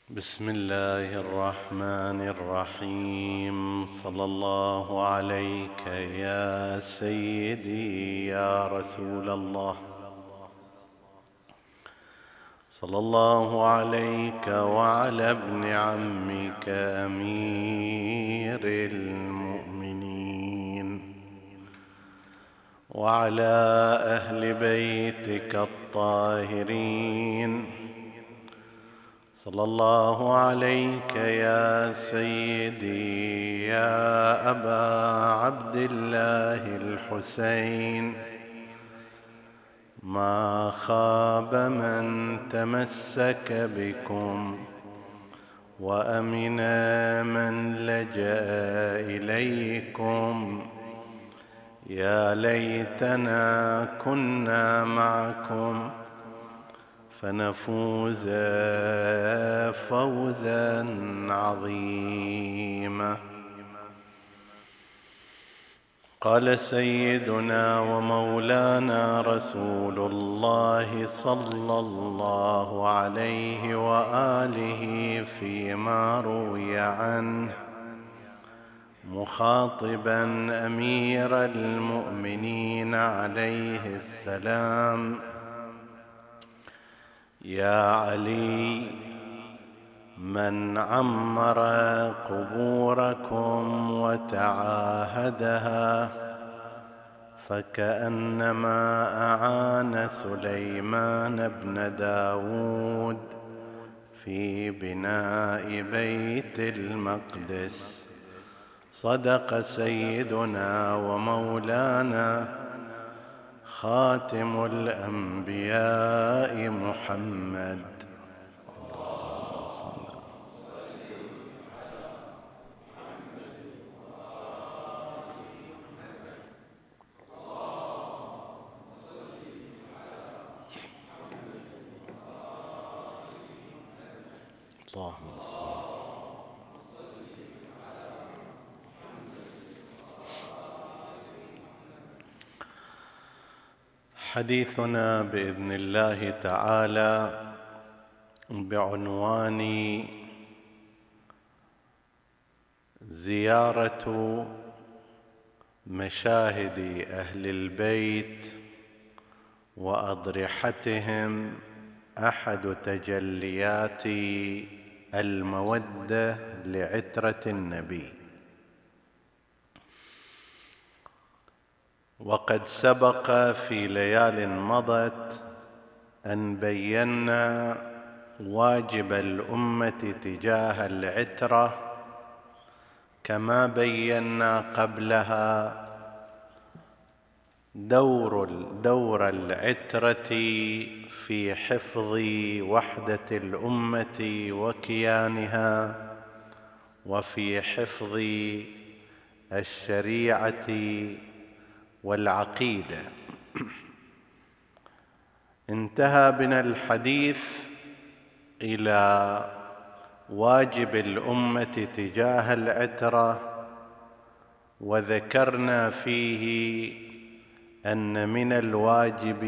بسم الله الرحمن الرحيم. صلى الله عليك يا سيدي يا رسول الله، صلى الله عليك وعلى ابن عمك أمير المؤمنين وعلى أهل بيتك الطاهرين. صلى الله عليك يا سيدي يا أبا عبد الله الحسين. ما خاب من تمسك بكم وأمن من لجأ إليكم. يا ليتنا كنا معكم فنفوز فوزا عظيما. قال سيدنا ومولانا رسول الله صلى الله عليه وآله فيما روي عنه مخاطبا أمير المؤمنين عليه السلام: يا علي، من عمر قبوركم وتعاهدها فكأنما أعان سليمان بن داود في بناء بيت المقدس. صدق سيدنا ومولانا خاتم الأنبياء محمد. اللهم صل. حديثنا بإذن الله تعالى بعنوان زيارة مشاهد أهل البيت وأضرحتهم أحد تجليات المودة لعترة النبي. وقد سبق في ليال مضت أن بينا واجب الأمة تجاه العترة، كما بينا قبلها دور العترة في حفظ وحدة الأمة وكيانها وفي حفظ الشريعة والعقيدة. انتهى بنا الحديث إلى واجب الأمة تجاه العترة، وذكرنا فيه أن من الواجب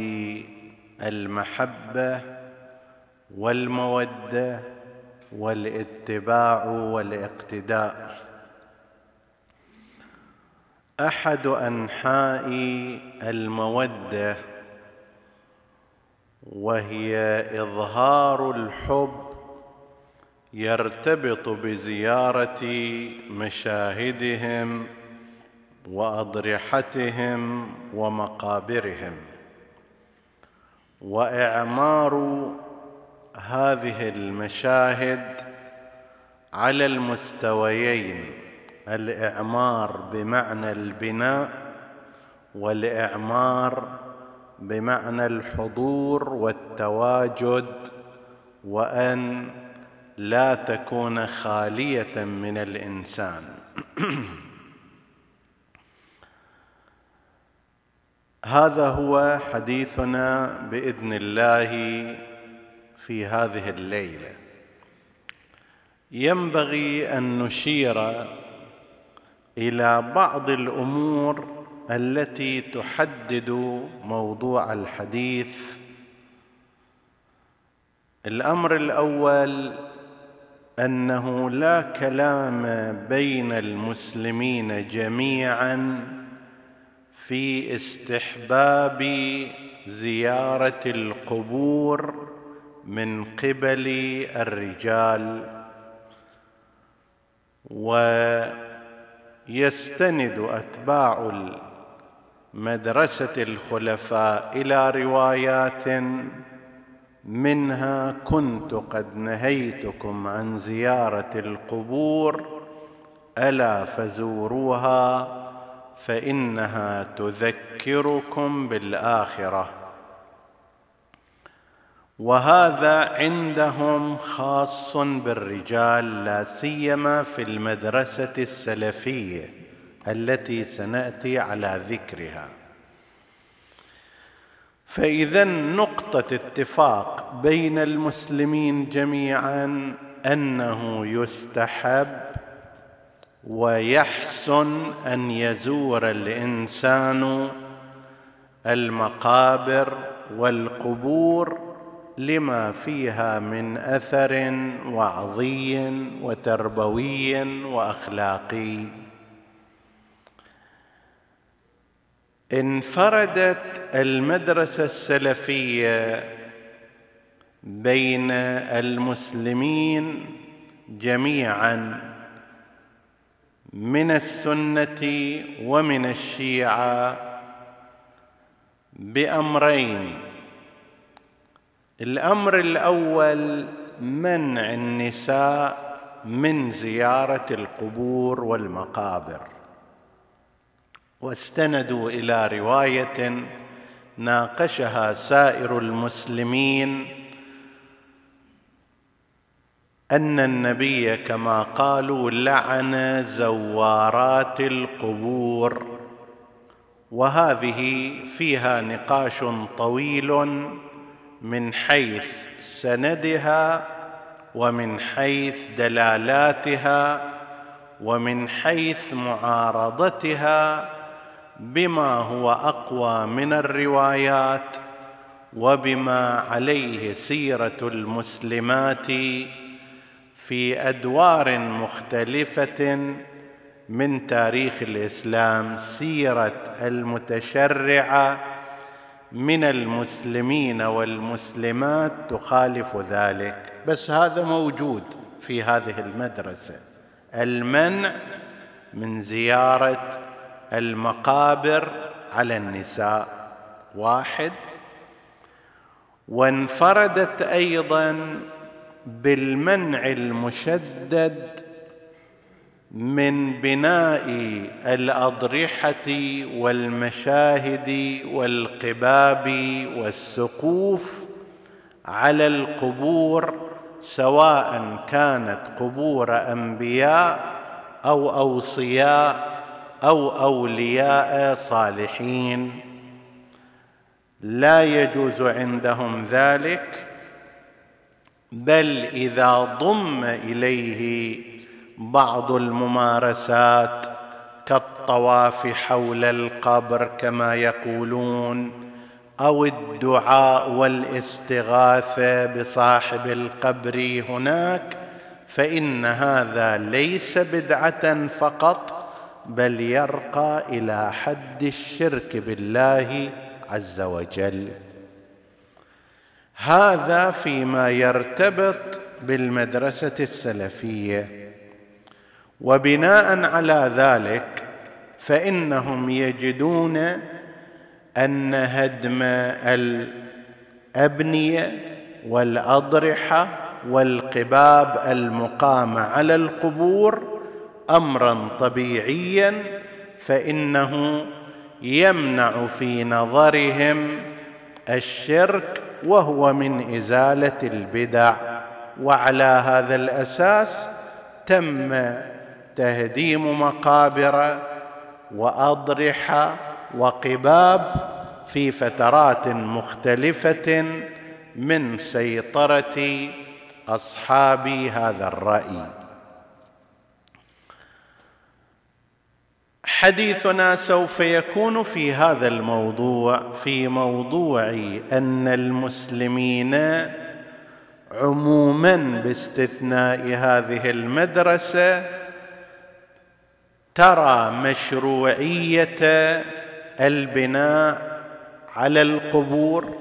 المحبة والمودة والاتباع والاقتداء. أحد أنحاء المودة وهي إظهار الحب يرتبط بزيارة مشاهدهم وأضرحتهم ومقابرهم، وإعمار هذه المشاهد على المستويين: الإعمار بمعنى البناء، والإعمار بمعنى الحضور والتواجد، وأن لا تكون خالية من الإنسان. هذا هو حديثنا بإذن الله في هذه الليلة. ينبغي أن نشير إلى بعض الأمور التي تحدد موضوع الحديث. الأمر الأول: أنه لا كلام بين المسلمين جميعا في استحباب زيارة القبور من قبل الرجال، ويستند أتباع مدرسة الخلفاء إلى روايات منها: كنت قد نهيتكم عن زيارة القبور ألا فزوروها فإنها تذكركم بالآخرة. وهذا عندهم خاص بالرجال، لا سيما في المدرسة السلفية التي سنأتي على ذكرها. فإذا نقطة اتفاق بين المسلمين جميعا أنه يستحب ويحسن أن يزور الإنسان المقابر والقبور لما فيها من أثر وعظي وتربوي وأخلاقي. انفردت المدرسة السلفية بين المسلمين جميعا من السنة ومن الشيعة بأمرين: الأمر الأول منع النساء من زيارة القبور والمقابر، واستندوا إلى رواية ناقشها سائر المسلمين أن النبي كما قالوا لعن زوارات القبور، وهذه فيها نقاش طويل من حيث سندها ومن حيث دلالاتها ومن حيث معارضتها بما هو أقوى من الروايات وبما عليه سيرة المسلمات في أدوار مختلفة من تاريخ الإسلام. سيرة المتشرعة من المسلمين والمسلمات تخالف ذلك، بس هذا موجود في هذه المدرسة: المنع من زيارة المقابر على النساء، واحد. وانفردت أيضا بالمنع المشدد من بناء الأضرحة والمشاهد والقباب والسقوف على القبور، سواء كانت قبور أنبياء أو أوصياء أو أولياء صالحين. لا يجوز عندهم ذلك، بل إذا ضم إليه بعض الممارسات كالطواف حول القبر كما يقولون، أو الدعاء والاستغاثة بصاحب القبر هناك، فإن هذا ليس بدعة فقط، بل يرقى إلى حد الشرك بالله عز وجل. هذا فيما يرتبط بالمدرسة السلفية. وبناء على ذلك فإنهم يجدون أن هدم الأبنية والأضرحة والقباب المقامة على القبور أمرا طبيعيا، فإنه يمنع في نظرهم الشرك وهو من إزالة البدع. وعلى هذا الأساس تم تهديم مقابر وأضرحة وقباب في فترات مختلفة من سيطرة أصحاب هذا الرأي. حديثنا سوف يكون في هذا الموضوع، في موضوع أن المسلمين عموما باستثناء هذه المدرسة ترى مشروعية البناء على القبور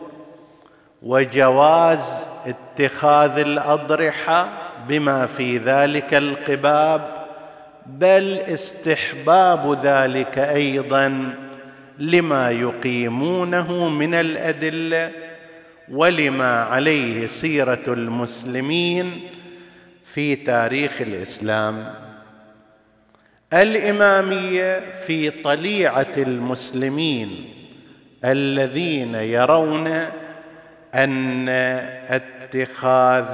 وجواز اتخاذ الأضرحة بما في ذلك القباب، بل استحباب ذلك أيضا لما يقيمونه من الأدلة ولما عليه سيرة المسلمين في تاريخ الإسلام. الإمامية في طليعة المسلمين الذين يرون أن اتخاذ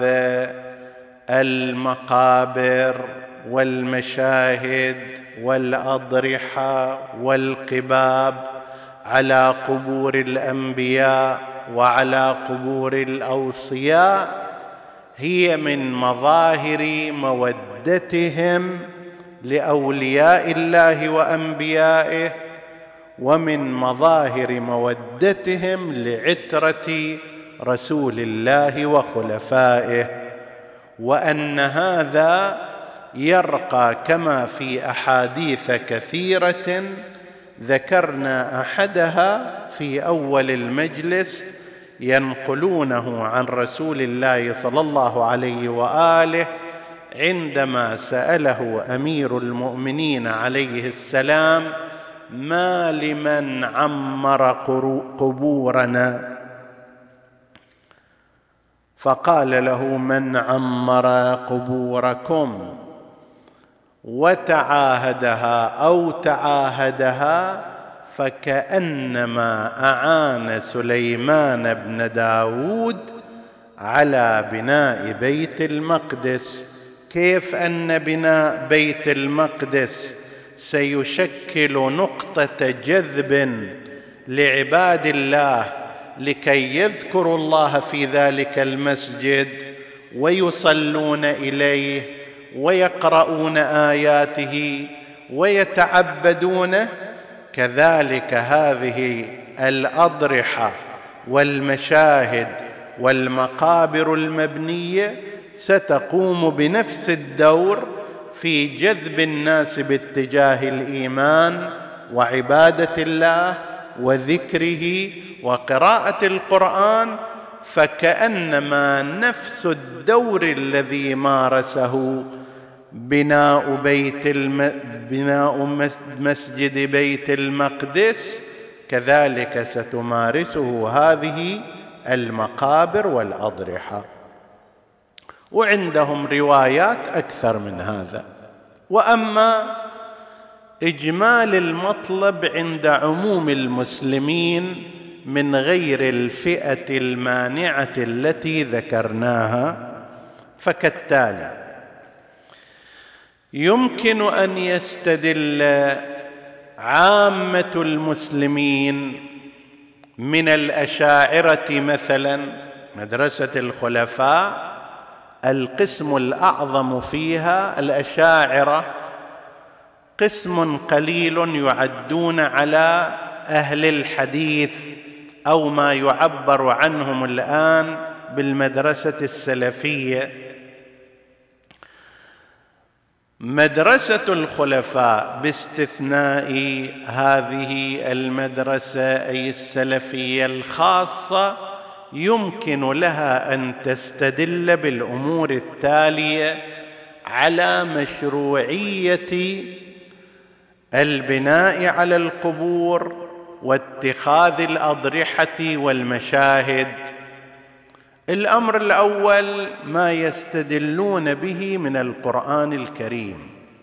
المقابر والمشاهد والأضرحة والقباب على قبور الأنبياء وعلى قبور الأوصياء هي من مظاهر مودتهم لأولياء الله وأنبيائه، ومن مظاهر مودتهم لعترة رسول الله وخلفائه، وأن هذا يرقى كما في أحاديث كثيرة ذكرنا أحدها في أول المجلس ينقلونه عن رسول الله صلى الله عليه وآله عندما سأله أمير المؤمنين عليه السلام: ما لمن عمر قبورنا؟ فقال له: من عمر قبوركم وتعاهدها أو تعاهدها فكأنما أعان سليمان بن داود على بناء بيت المقدس. كيف أن بناء بيت المقدس سيشكل نقطة جذب لعباد الله لكي يذكروا الله في ذلك المسجد ويصلون إليه ويقرؤون آياته ويتعبدونه، كذلك هذه الأضرحة والمشاهد والمقابر المبنية ستقوم بنفس الدور في جذب الناس باتجاه الإيمان وعبادة الله وذكره وقراءة القرآن، فكأنما نفس الدور الذي مارسه بناء مسجد بيت المقدس كذلك ستمارسه هذه المقابر والأضرحة. وعندهم روايات أكثر من هذا. وأما إجمال المطلب عند عموم المسلمين من غير الفئة المانعة التي ذكرناها فكالتالي: يمكن أن يستدل عامة المسلمين من الأشاعرة مثلا، مدرسة الخلفاء القسم الأعظم فيها الأشاعرة، قسم قليل يعدون على أهل الحديث أو ما يعبر عنهم الآن بالمدرسة السلفية. مدرسة الخلفاء باستثناء هذه المدرسة أي السلفية الخاصة يمكن لها أن تستدل بالأمور التالية على مشروعية البناء على القبور واتخاذ الأضرحة والمشاهد. الأمر الأول ما يستدلون به من القرآن الكريم،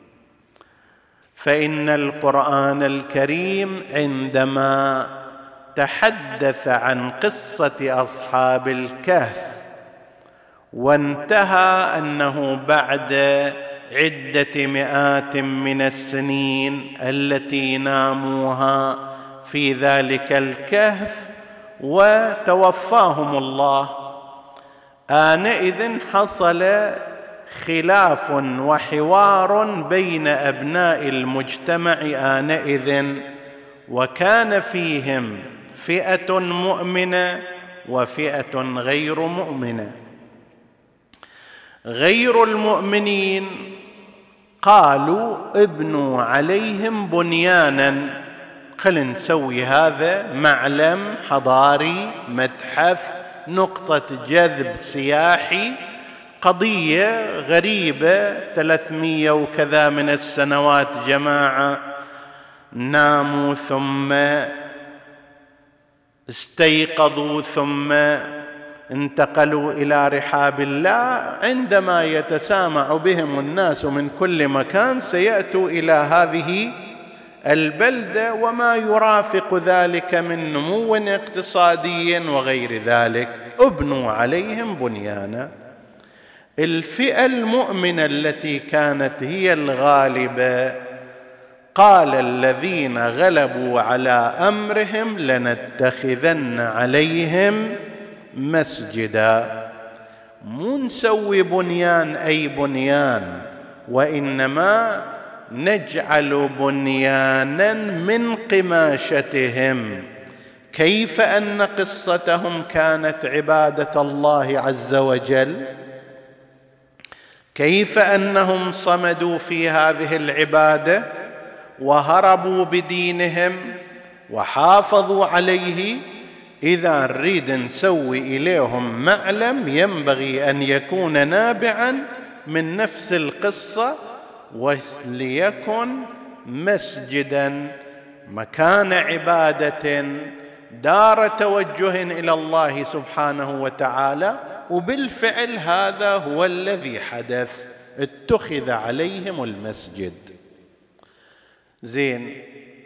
فإن القرآن الكريم عندما تحدث عن قصة أصحاب الكهف وانتهى أنه بعد عدة مئات من السنين التي ناموها في ذلك الكهف وتوفاهم الله، آنئذ حصل خلاف وحوار بين أبناء المجتمع آنئذ، وكان فيهم فئة مؤمنة وفئة غير مؤمنة. غير المؤمنين قالوا ابنوا عليهم بنيانا، خلينا نسوي هذا معلم حضاري، متحف، نقطة جذب سياحي، قضية غريبة. 300 وكذا من السنوات جماعة ناموا ثم استيقظوا ثم انتقلوا إلى رحاب الله. عندما يتسامع بهم الناس من كل مكان سيأتوا إلى هذه البلدة وما يرافق ذلك من نمو اقتصادي وغير ذلك. ابنوا عليهم بنيانا. الفئة المؤمنة التي كانت هي الغالبة قال الذين غلبوا على أمرهم لنتخذن عليهم مسجدا. مو نسوي بنيان أي بنيان، وإنما نجعل بنيانا من قماشتهم. كيف أن قصتهم كانت عبادة الله عز وجل، كيف أنهم صمدوا في هذه العبادة وهربوا بدينهم وحافظوا عليه. إذا نريد نسوي إليهم معلم ينبغي أن يكون نابعا من نفس القصة، وليكن مسجدا، مكان عبادة، دار توجه إلى الله سبحانه وتعالى. وبالفعل هذا هو الذي حدث، اتخذ عليهم المسجد. زين،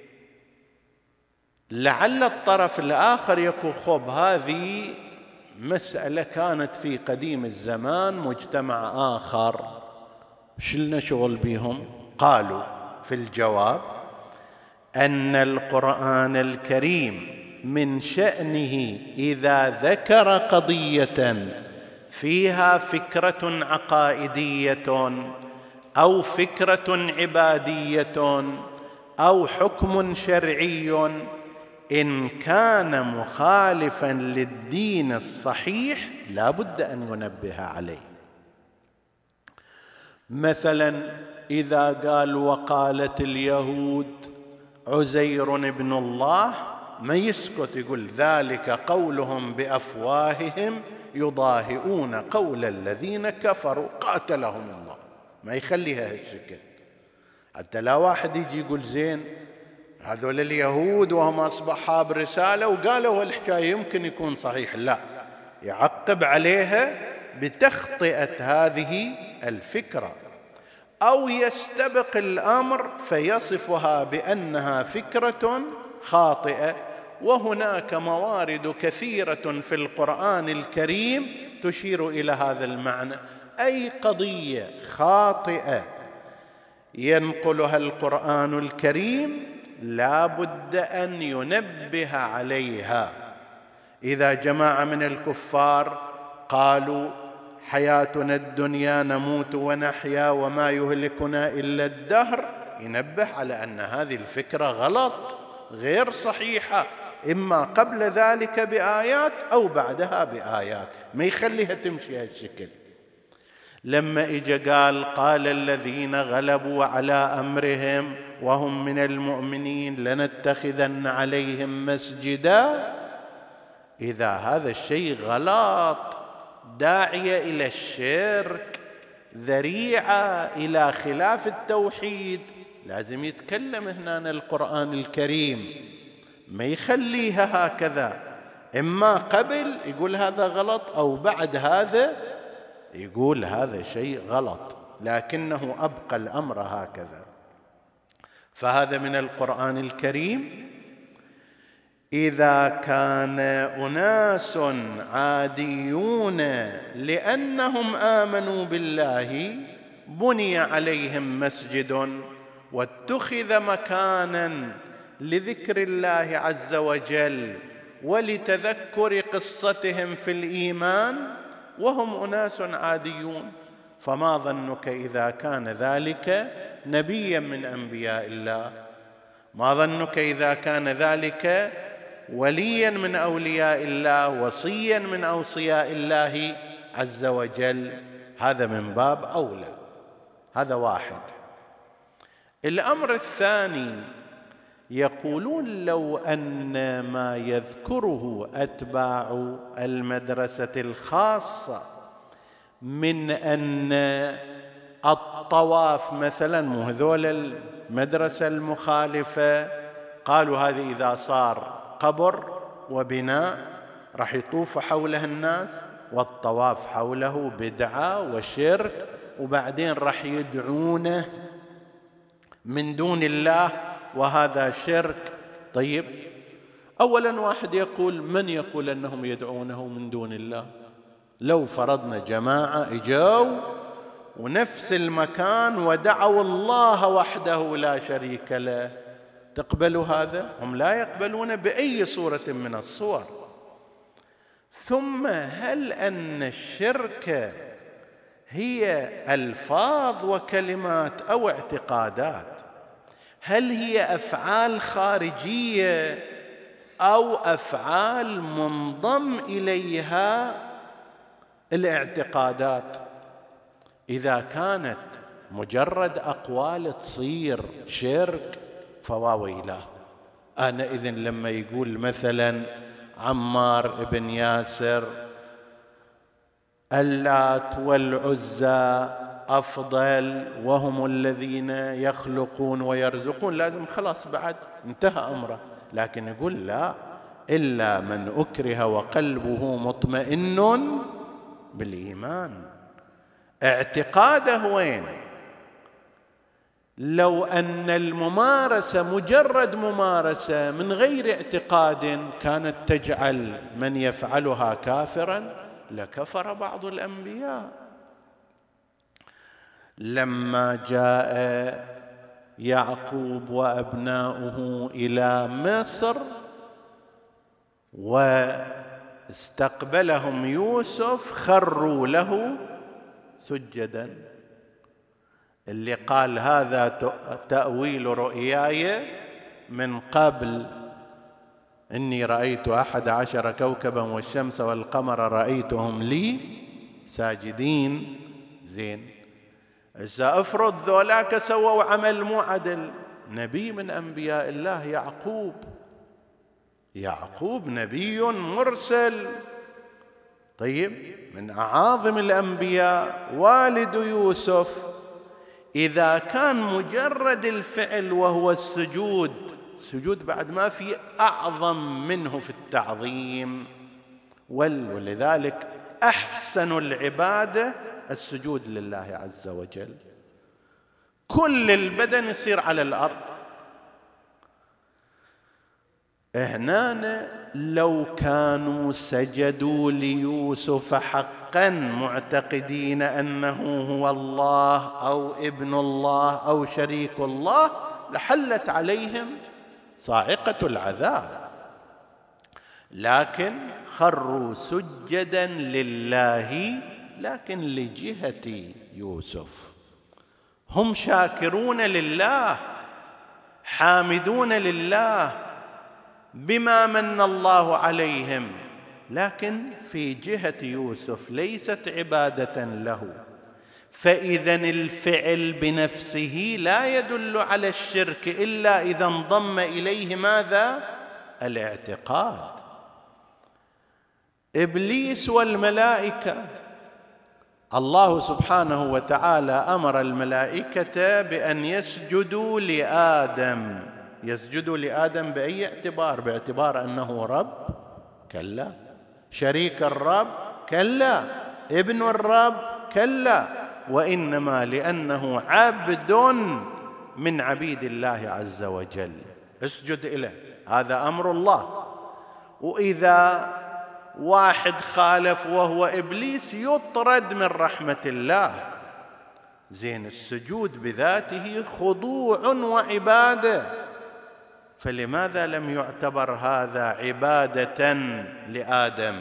لعل الطرف الآخر يقول خب هذه مسألة كانت في قديم الزمان، مجتمع آخر، شلنا شغل بهم؟ قالوا في الجواب أن القرآن الكريم من شأنه إذا ذكر قضية فيها فكرة عقائدية أو فكرة عبادية أو حكم شرعي، إن كان مخالفا للدين الصحيح لا بد أن ينبه عليه. مثلا إذا قال وقالت اليهود عزير ابن الله، ما يسكت، يقول ذلك قولهم بأفواههم يضاهئون قول الذين كفروا قاتلهم الله. ما يخليها هالشكل، حتى لا واحد يجي يقول زين هذول اليهود وهم أصحاب رسالة وقالوا هالحكاية يمكن يكون صحيح، لا، يعقب عليها بتخطئة هذه الفكرة، أو يستبق الأمر فيصفها بأنها فكرة خاطئة. وهناك موارد كثيرة في القرآن الكريم تشير إلى هذا المعنى. أي قضية خاطئة ينقلها القرآن الكريم لا بد أن ينبه عليها. إذا جماعة من الكفار قالوا حياتنا الدنيا نموت ونحيا وما يهلكنا إلا الدهر، ينبه على أن هذه الفكرة غلط غير صحيحة، إما قبل ذلك بآيات أو بعدها بآيات، ما يخليها تمشي هالشكل. لما إجا قال الذين غلبوا على أمرهم وهم من المؤمنين لنتخذن عليهم مسجدا، إذا هذا الشيء غلط، داعية إلى الشرك، ذريعة إلى خلاف التوحيد، لازم يتكلم هنا القرآن الكريم، ما يخليها هكذا، إما قبل يقول هذا غلط أو بعد هذا يقول هذا شيء غلط، لكنه أبقى الأمر هكذا. فهذا من القرآن الكريم. إذا كان أناس عاديون لأنهم آمنوا بالله بني عليهم مسجد واتخذ مكانا لذكر الله عز وجل ولتذكر قصتهم في الإيمان وهم أناس عاديون، فما ظنك إذا كان ذلك نبيا من أنبياء الله؟ ما ظنك إذا كان ذلك وليا من أولياء الله، وصيا من أوصياء الله عز وجل؟ هذا من باب أولى. هذا واحد. الأمر الثاني، يقولون لو أن ما يذكره أتباع المدرسة الخاصة من أن الطواف مثلا، مو هذول المدرسة المخالفة قالوا هذه إذا صار قبر وبناء راح يطوف حوله الناس، والطواف حوله بدعة وشرك، وبعدين راح يدعونه من دون الله وهذا شرك. طيب، أولا واحد يقول من يقول أنهم يدعونه من دون الله؟ لو فرضنا جماعة إجوا ونفس المكان ودعوا الله وحده لا شريك له، تقبلوا هذا؟ هم لا يقبلون بأي صورة من الصور. ثم هل أن الشرك هي ألفاظ وكلمات أو اعتقادات؟ هل هي أفعال خارجية أو أفعال منضم إليها الاعتقادات؟ إذا كانت مجرد أقوال تصير شرك فواويله. أنا إذن لما يقول مثلا عمار بن ياسر اللات والعزى أفضل وهم الذين يخلقون ويرزقون، لازم خلاص بعد انتهى أمره. لكن يقول لا، إلا من أكره وقلبه مطمئن بالإيمان. اعتقاده وين؟ لو أن الممارسة مجرد ممارسة من غير اعتقاد كانت تجعل من يفعلها كافرا لكفر بعض الأنبياء. لما جاء يعقوب وأبناؤه إلى مصر واستقبلهم يوسف خروا له سجدا. اللي قال هذا تأويل رؤياي من قبل، إني رأيت 11 كوكبا والشمس والقمر رأيتهم لي ساجدين. زين، إذا أفرض ذولاك سووا عمل مو عدل، نبي من أنبياء الله يعقوب نبي مرسل، طيب من أعاظم الأنبياء، والد يوسف. إذا كان مجرد الفعل وهو السجود بعد ما في أعظم منه في التعظيم، ولذلك أحسن العبادة السجود لله عز وجل. كل البدن يصير على الأرض. هنا لو كانوا سجدوا ليوسف حقا معتقدين أنه هو الله أو ابن الله أو شريك الله لحلت عليهم صاعقة العذاب، لكن خروا سجدا لله، لكن لجهة يوسف. هم شاكرون لله، حامدون لله بما من الله عليهم، لكن في جهة يوسف ليست عبادة له. فإذا الفعل بنفسه لا يدل على الشرك إلا إذا انضم إليه ماذا؟ الاعتقاد. إبليس والملائكة، الله سبحانه وتعالى أمر الملائكة بأن يسجدوا لآدم. يسجدوا لآدم بأي اعتبار؟ باعتبار أنه رب؟ كلا. شريك الرب؟ كلا. ابن الرب؟ كلا. وإنما لأنه عبد من عبيد الله عز وجل، اسجد إليه، هذا أمر الله. وإذا واحد خالف وهو إبليس يطرد من رحمة الله. زين، السجود بذاته خضوع وعبادة، فلماذا لم يعتبر هذا عبادة لآدم؟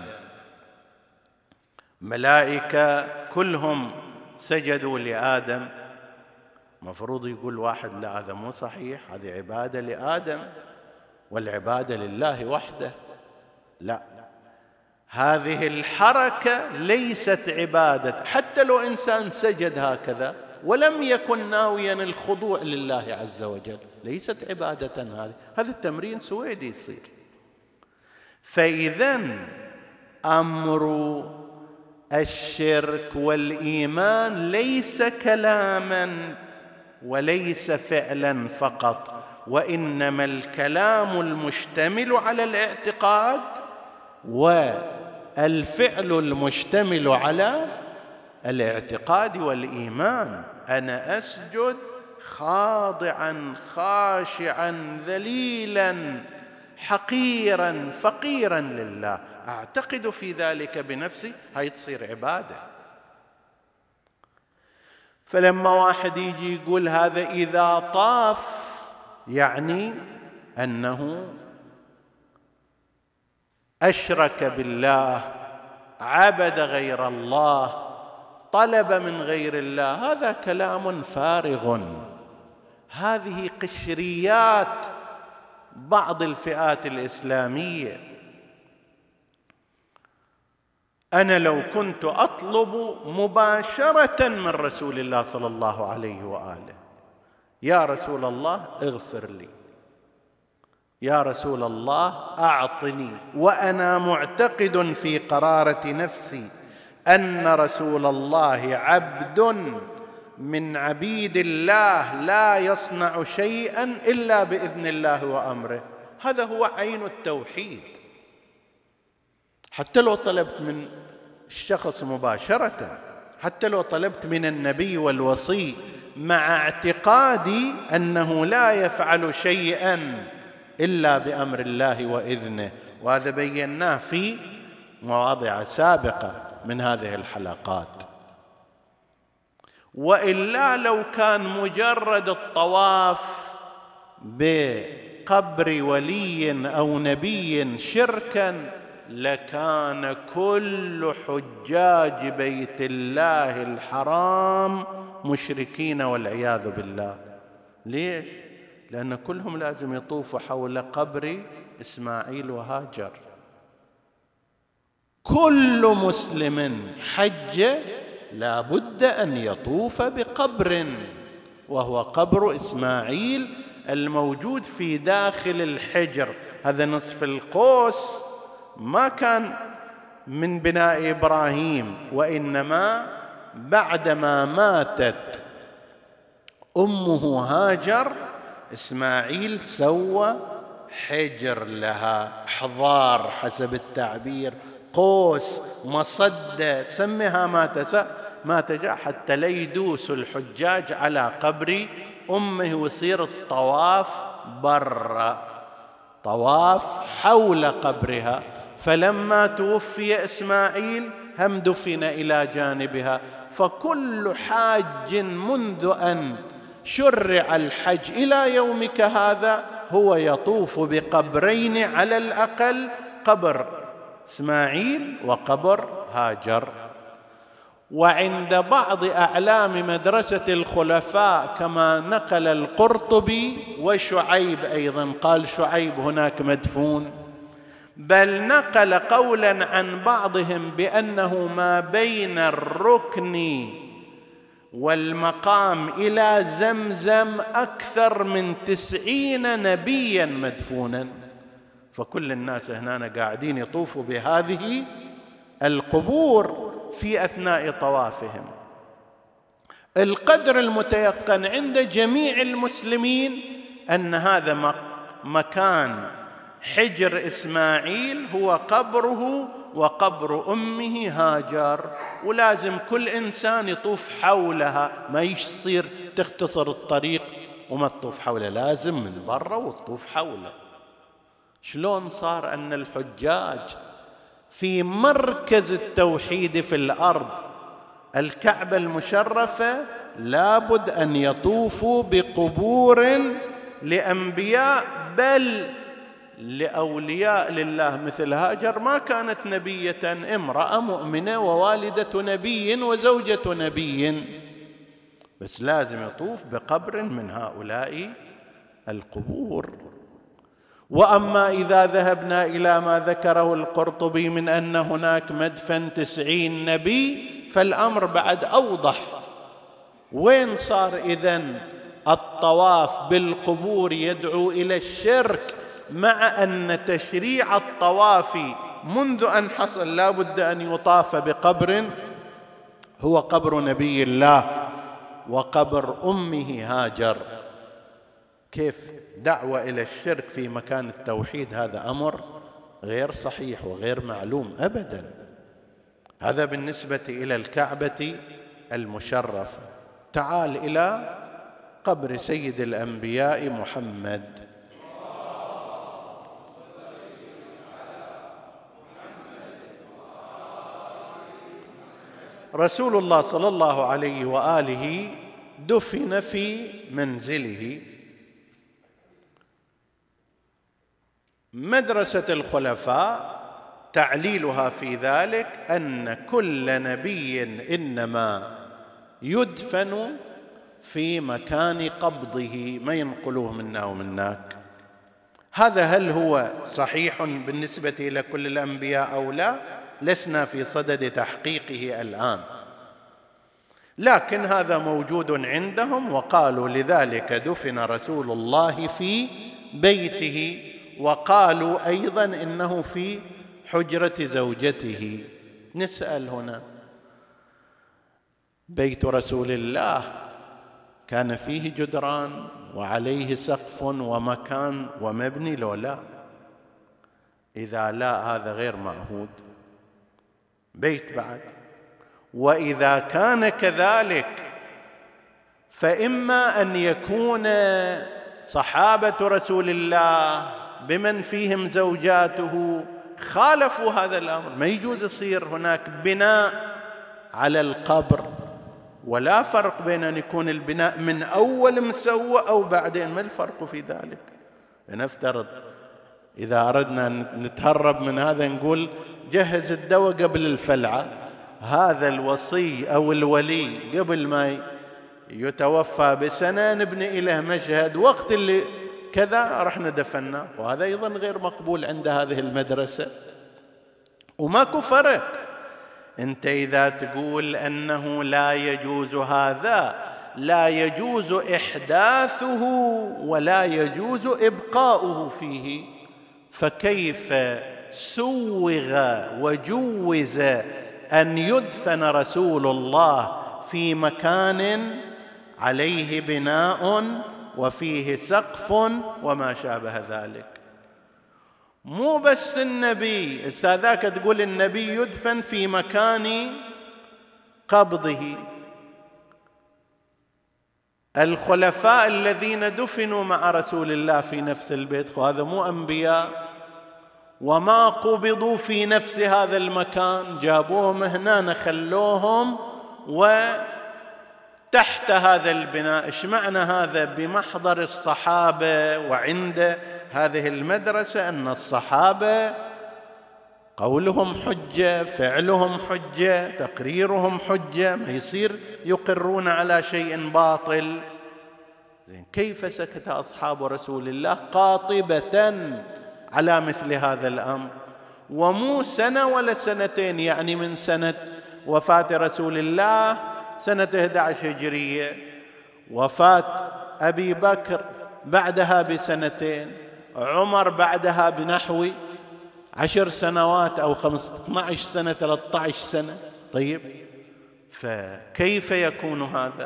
ملائكة كلهم سجدوا لآدم، مفروض يقول واحد لا هذا مو صحيح، هذه عبادة لآدم والعبادة لله وحده. لا، هذه الحركة ليست عبادة. حتى حتى لو إنسان سجد هكذا ولم يكن ناويا الخضوع لله عز وجل، ليست عبادة هذا التمرين سويدي يصير. فإذن أمر الشرك والإيمان ليس كلاما وليس فعلا فقط، وإنما الكلام المشتمل على الاعتقاد والفعل المشتمل على الاعتقاد والإيمان. أنا أسجد خاضعا خاشعا ذليلا حقيرا فقيرا لله، أعتقد في ذلك بنفسي، هاي تصير عبادة. فلما واحد يجي يقول هذا إذا طاف، يعني أنه أشرك بالله، عبد غير الله، طلب من غير الله، هذا كلام فارغ. هذه قشريات بعض الفئات الإسلامية. أنا لو كنت أطلب مباشرة من رسول الله صلى الله عليه وآله: يا رسول الله اغفر لي، يا رسول الله أعطني، وأنا معتقد في قرارة نفسي أن رسول الله عبد من عبيد الله لا يصنع شيئا إلا بإذن الله وأمره، هذا هو عين التوحيد. حتى لو طلبت من الشخص مباشرة، حتى لو طلبت من النبي والوصي، مع اعتقادي أنه لا يفعل شيئا إلا بأمر الله وإذنه، وهذا بيناه في مواضع سابقة من هذه الحلقات. وإلا لو كان مجرد الطواف بقبر ولي أو نبي شركا، لكان كل حجاج بيت الله الحرام مشركين والعياذ بالله. ليش؟ لأن كلهم لازم يطوفوا حول قبر إسماعيل وهاجر. كل مسلم حج لا بد أن يطوف بقبر، وهو قبر إسماعيل الموجود في داخل الحجر. هذا نصف القوس ما كان من بناء إبراهيم، وإنما بعدما ماتت أمه هاجر إسماعيل سوى حجر لها، حضار حسب التعبير، قوس، مصدة، سمها ما تشاء، حتى لا يدوس الحجاج على قبر أمه ويصير الطواف برا، طواف حول قبرها. فلما توفي إسماعيل هم دفن إلى جانبها. فكل حاج منذ أن شرع الحج إلى يومك هذا هو يطوف بقبرين على الأقل، قبر إسماعيل وقبر هاجر. وعند بعض أعلام مدرسة الخلفاء كما نقل القرطبي وشعيب أيضا، قال شعيب هناك مدفون، بل نقل قولا عن بعضهم بأنه ما بين الركن والمقام إلى زمزم أكثر من 90 نبيا مدفونا. فكل الناس هنا قاعدين يطوفوا بهذه القبور في أثناء طوافهم. القدر المتيقن عند جميع المسلمين أن هذا مكان حجر إسماعيل هو قبره وقبر أمه هاجر، ولازم كل إنسان يطوف حولها، ما يصير تختصر الطريق وما تطوف حوله، لازم من برا وتطوف حوله. شلون صار أن الحجاج في مركز التوحيد في الأرض، الكعبة المشرفة، لابد أن يطوفوا بقبور لأنبياء، بل لأولياء لله مثل هاجر ما كانت نبية، امرأة مؤمنة ووالدة نبي وزوجة نبي، بس لازم يطوف بقبر من هؤلاء القبور. وأما إذا ذهبنا إلى ما ذكره القرطبي من أن هناك مدفن 90 نبي، فالأمر بعد أوضح. وين صار إذن الطواف بالقبور يدعو إلى الشرك، مع أن تشريع الطواف منذ أن حصل لا بد أن يطاف بقبر هو قبر نبي الله وقبر أمه هاجر؟ كيف دعوة إلى الشرك في مكان التوحيد؟ هذا أمر غير صحيح وغير معلوم أبدا. هذا بالنسبة إلى الكعبة المشرفة. تعال إلى قبر سيد الأنبياء محمد. رسول الله صلى الله عليه وآله دفن في منزله. مدرسة الخلفاء تعليلها في ذلك أن كل نبي إنما يدفن في مكان قبضه، ما ينقلوه منا ومناك. هذا هل هو صحيح بالنسبة إلى كل الأنبياء أو لا؟ لسنا في صدد تحقيقه الآن، لكن هذا موجود عندهم، وقالوا لذلك دفن رسول الله في بيته، وقالوا أيضا إنه في حجرة زوجته. نسأل هنا، بيت رسول الله كان فيه جدران وعليه سقف ومكان ومبني لو لا؟ إذا لا هذا غير معهود، بيت بعد. وإذا كان كذلك فإما أن يكون صحابة رسول الله بمن فيهم زوجاته خالفوا هذا الأمر. ما يجوز يصير هناك بناء على القبر، ولا فرق بين أن يكون البناء من أول مسوى أو بعدين. ما الفرق في ذلك؟ نفترض إذا أردنا أن نتهرب من هذا نقول جهز الدواء قبل الفلعة، هذا الوصي أو الولي قبل ما يتوفى بسنة نبني إليه مشهد وقت اللي كذا رحنا دفناه، وهذا أيضا غير مقبول عند هذه المدرسة. وماكو فرق. أنت إذا تقول أنه لا يجوز هذا، لا يجوز إحداثه ولا يجوز إبقاؤه فيه، فكيف سوغ وجوز أن يدفن رسول الله في مكان عليه بناء وفيه سقف وما شابه ذلك؟ مو بس النبي، ذاك تقول النبي يدفن في مكان قبضه. الخلفاء الذين دفنوا مع رسول الله في نفس البيت هذا مو أنبياء؟ وما قبضوا في نفس هذا المكان، جابوهم هنا خلوهم وتحت هذا البناء. إيش معنى هذا؟ بمحضر الصحابة وعند هذه المدرسة أن الصحابة قولهم حجة، فعلهم حجة، تقريرهم حجة، ما يصير يقرون على شيء باطل. كيف سكت أصحاب رسول الله قاطبة على مثل هذا الأمر؟ ومو سنة ولا سنتين، يعني من سنة وفاة رسول الله سنة 11 هجرية، وفاة أبي بكر بعدها بسنتين، عمر بعدها بنحو 10 سنوات أو 12 سنة 13 سنة. طيب فكيف يكون هذا؟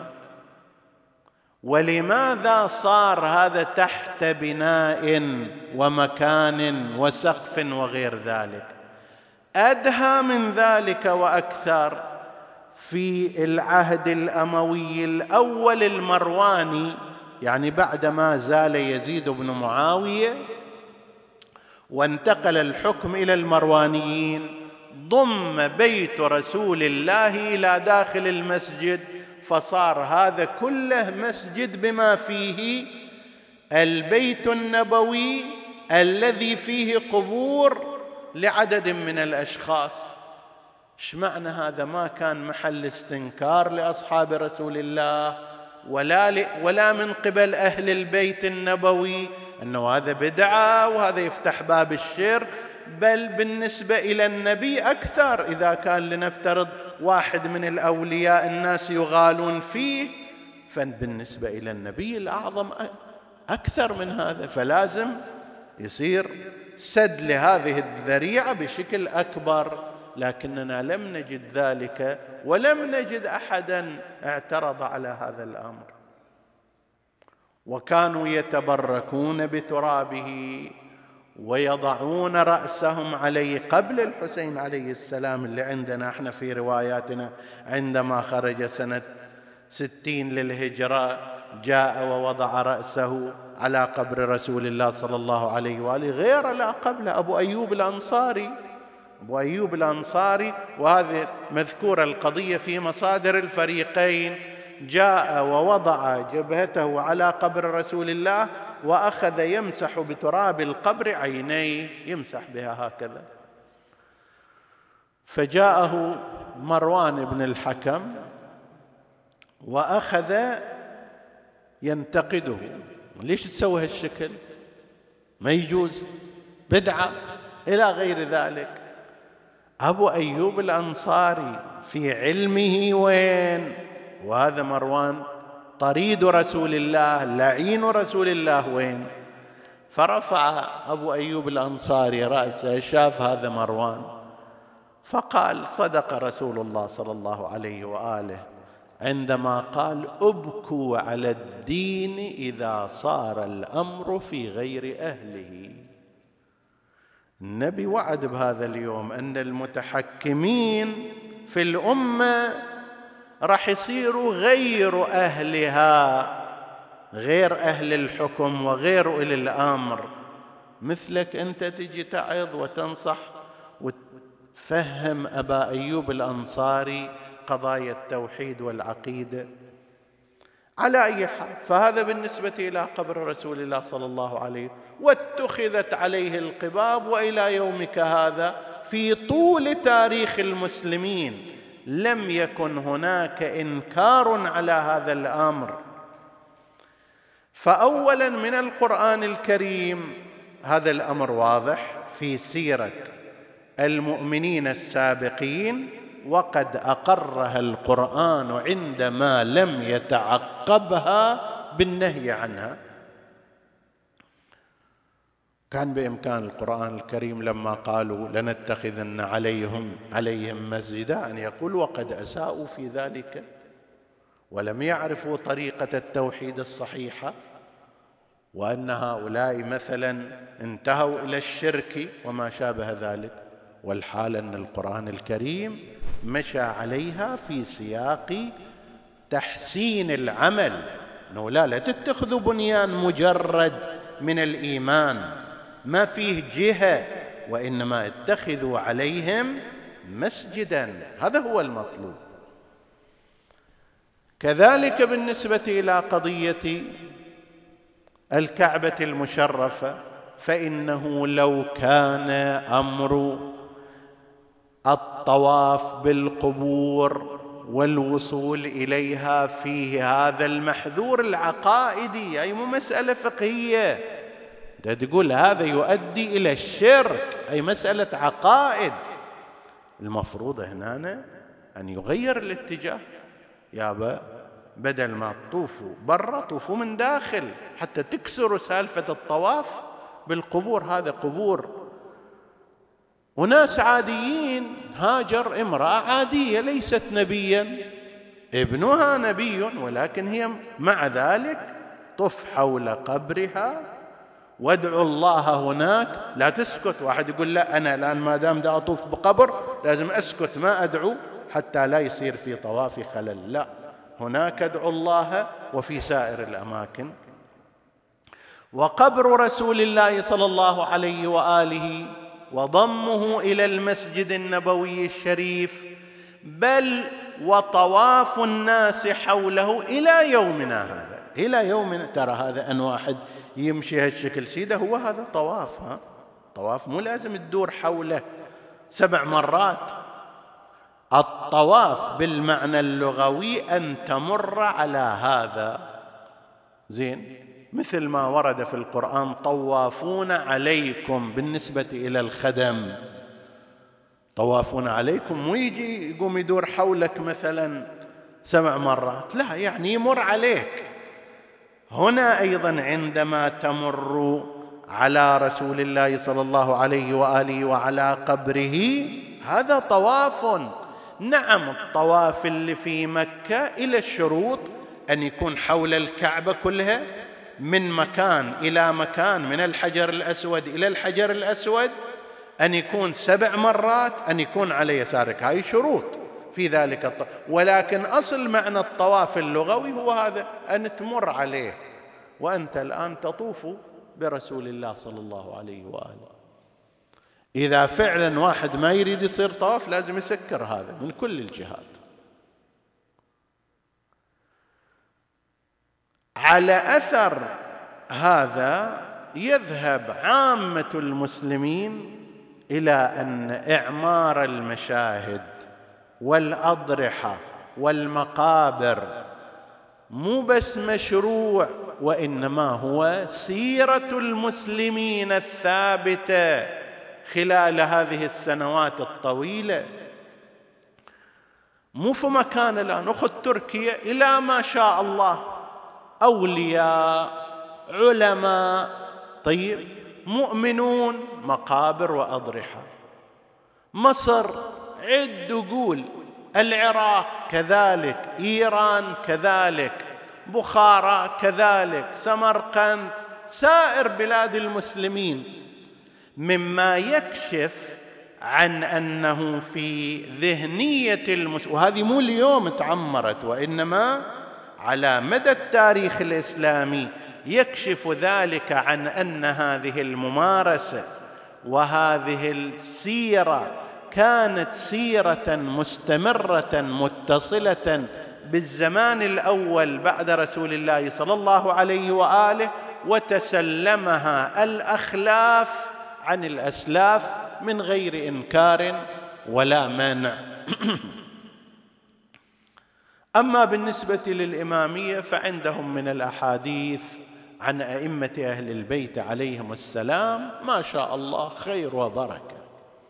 ولماذا صار هذا تحت بناء ومكان وسقف وغير ذلك؟ أدهى من ذلك وأكثر في العهد الأموي الأول المرواني، يعني بعدما زال يزيد بن معاوية وانتقل الحكم إلى المروانيين، ضم بيت رسول الله إلى داخل المسجد، فصار هذا كله مسجد بما فيه البيت النبوي الذي فيه قبور لعدد من الأشخاص. إيش معنى هذا؟ ما كان محل استنكار لأصحاب رسول الله ولا من قبل أهل البيت النبوي أنه هذا بدعة وهذا يفتح باب الشرك، بل بالنسبة إلى النبي أكثر. إذا كان لنفترض واحد من الأولياء الناس يغالون فيه، فبالنسبة إلى النبي الأعظم أكثر من هذا، فلازم يصير سد لهذه الذريعة بشكل أكبر. لكننا لم نجد ذلك، ولم نجد أحدا اعترض على هذا الأمر، وكانوا يتبركون بترابه ويضعون رأسهم عليه قبل الحسين عليه السلام، اللي عندنا احنا في رواياتنا عندما خرج سنة 60 للهجرة جاء ووضع رأسه على قبر رسول الله صلى الله عليه وآله، غير لا قبل أبو أيوب الأنصاري. أبو أيوب الأنصاري، وهذه مذكورة القضية في مصادر الفريقين، جاء ووضع جبهته على قبر رسول الله وأخذ يمسح بتراب القبر عينيه، يمسح بها هكذا. فجاءه مروان بن الحكم وأخذ ينتقده: ليش تسوي هالشكل؟ ما يجوز، بدعة، إلى غير ذلك. أبو أيوب الأنصاري في علمه وين؟ وهذا مروان طريد رسول الله، لعين رسول الله، وين؟ فرفع أبو أيوب الأنصاري رأسه، شاف هذا مروان، فقال: صدق رسول الله صلى الله عليه وآله عندما قال: ابكوا على الدين إذا صار الأمر في غير أهله. النبي وعد بهذا اليوم أن المتحكمين في الأمة راح يصيروا غير أهلها، غير أهل الحكم وغير أولي الأمر. مثلك أنت تجي تعظ وتنصح وتفهم أبا أيوب الأنصاري قضايا التوحيد والعقيدة. على أي حال، فهذا بالنسبة إلى قبر رسول الله صلى الله عليه وسلم، واتخذت عليه القباب، وإلى يومك هذا في طول تاريخ المسلمين لم يكن هناك إنكار على هذا الأمر. فأولا من القرآن الكريم هذا الأمر واضح في سيرة المؤمنين السابقين، وقد أقرها القرآن عندما لم يتعقبها بالنهي عنها. كان بإمكان القرآن الكريم لما قالوا لنتخذن عليهم مسجدا أن يقول وقد أساءوا في ذلك ولم يعرفوا طريقة التوحيد الصحيحة، وأن هؤلاء مثلا انتهوا إلى الشرك وما شابه ذلك. والحال أن القرآن الكريم مشى عليها في سياق تحسين العمل، أنه لا تتخذوا بنيان مجرد من الإيمان ما فيه جهة، وإنما اتخذوا عليهم مسجدا، هذا هو المطلوب. كذلك بالنسبة إلى قضية الكعبة المشرفة، فإنه لو كان أمر الطواف بالقبور والوصول إليها فيه هذا المحذور العقائدي، أي مو مسألة فقهية تقول هذا يؤدي إلى الشرك، أي مسألة عقائد، المفروض هنا أن يغير الاتجاه. يابا بدل ما تطوفوا برا طوفوا من داخل حتى تكسروا سالفة الطواف بالقبور. هذا قبور وناس عاديين. هاجر امرأة عادية ليست نبيا، ابنها نبي، ولكن هي مع ذلك طف حول قبرها وادعوا الله هناك. لا تسكت. واحد يقول لا أنا الآن ما دام دا أطوف بقبر لازم أسكت ما أدعو حتى لا يصير في طوافي خلل، لا، هناك ادعوا الله وفي سائر الأماكن. وقبر رسول الله صلى الله عليه وآله وضمه إلى المسجد النبوي الشريف، بل وطواف الناس حوله إلى يومنا هذا، إلى يومنا. ترى هذا أن واحد يمشي هالشكل سيده هو هذا طواف. طواف مو لازم تدور حوله 7 مرات. الطواف بالمعنى اللغوي أن تمر على هذا، زين، مثل ما ورد في القرآن طوافون عليكم بالنسبة إلى الخدم، طوافون عليكم مو يجي يقوم يدور حولك مثلا 7 مرات، لا، يعني يمر عليك. هنا أيضا عندما تمر على رسول الله صلى الله عليه وآله وعلى قبره، هذا طواف. نعم، الطواف اللي في مكة إلى الشروط أن يكون حول الكعبة كلها، من مكان إلى مكان، من الحجر الأسود إلى الحجر الأسود، أن يكون 7 مرات، أن يكون على يسارك. هاي شروط في ذلك ولكن أصل معنى الطواف اللغوي هو هذا، أن تمر عليه وأنت الآن تطوف برسول الله صلى الله عليه وآله. إذا فعلا واحد ما يريد يصير طواف لازم يسكر هذا من كل الجهات. على أثر هذا يذهب عامة المسلمين إلى أن إعمار المشاهد والأضرحة والمقابر مو بس مشروع، وإنما هو سيرة المسلمين الثابتة خلال هذه السنوات الطويلة. مو في مكان الآن، أخذ تركيا إلى ما شاء الله، أولياء، علماء، طيب، مؤمنون، مقابر وأضرحة. مصر عد وقول، العراق كذلك، إيران كذلك، بخارى كذلك، سمرقند، سائر بلاد المسلمين، مما يكشف عن أنه في ذهنية وهذه مو اليوم تعمرت، وإنما على مدى التاريخ الإسلامي يكشف ذلك عن أن هذه الممارسة وهذه السيرة كانت سيرة مستمرة متصلة بالزمان الأول بعد رسول الله صلى الله عليه وآله، وتسلمها الأخلاف عن الأسلاف من غير إنكار ولا مانع. أما بالنسبة للإمامية فعندهم من الأحاديث عن أئمة أهل البيت عليهم السلام ما شاء الله خير وبركة.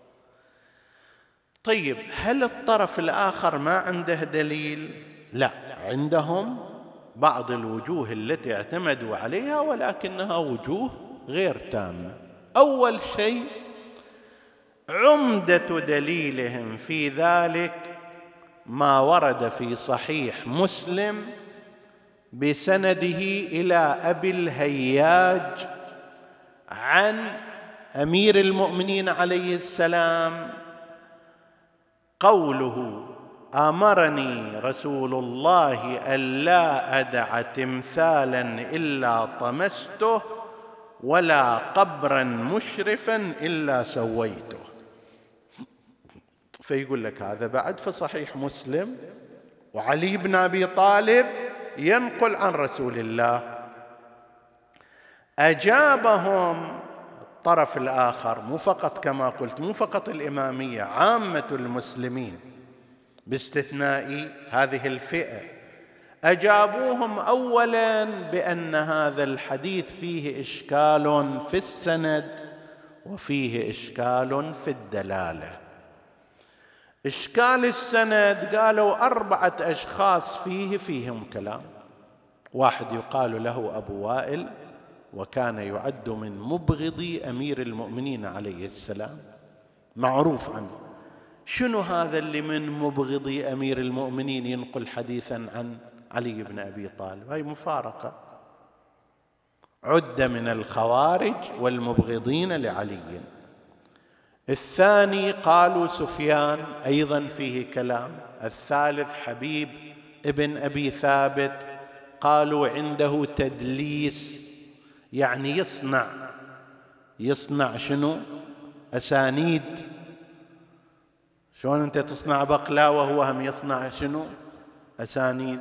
طيب، هل الطرف الآخر ما عنده دليل؟ لا، عندهم بعض الوجوه التي اعتمدوا عليها، ولكنها وجوه غير تامة. أول شيء، عمدة دليلهم في ذلك ما ورد في صحيح مسلم بسنده إلى أبي الهياج عن أمير المؤمنين عليه السلام قوله: أمرني رسول الله ألا أدع تمثالا إلا طمسته ولا قبرا مشرفا إلا سويته. فيقول لك هذا بعد في صحيح مسلم، وعلي بن أبي طالب ينقل عن رسول الله. أجابهم الطرف الآخر، مو فقط كما قلت، مو فقط الإمامية، عامة المسلمين باستثناء هذه الفئة، أجابوهم أولا بأن هذا الحديث فيه إشكال في السند وفيه إشكال في الدلالة. إشكال السند قالوا 4 أشخاص فيهم كلام. واحد يقال له أبو وائل، وكان يعد من مبغضي أمير المؤمنين عليه السلام، معروف عنه. شنو هذا اللي من مبغضي أمير المؤمنين ينقل حديثا عن علي بن أبي طالب؟ هاي مفارقة، عد من الخوارج والمبغضين لعلي. الثاني قالوا سفيان، أيضا فيه كلام. الثالث حبيب ابن أبي ثابت، قالوا عنده تدليس، يعني يصنع شنو؟ أسانيد. شلون أنت تصنع بقلاوة وهو هم يصنع شنو؟ أسانيد.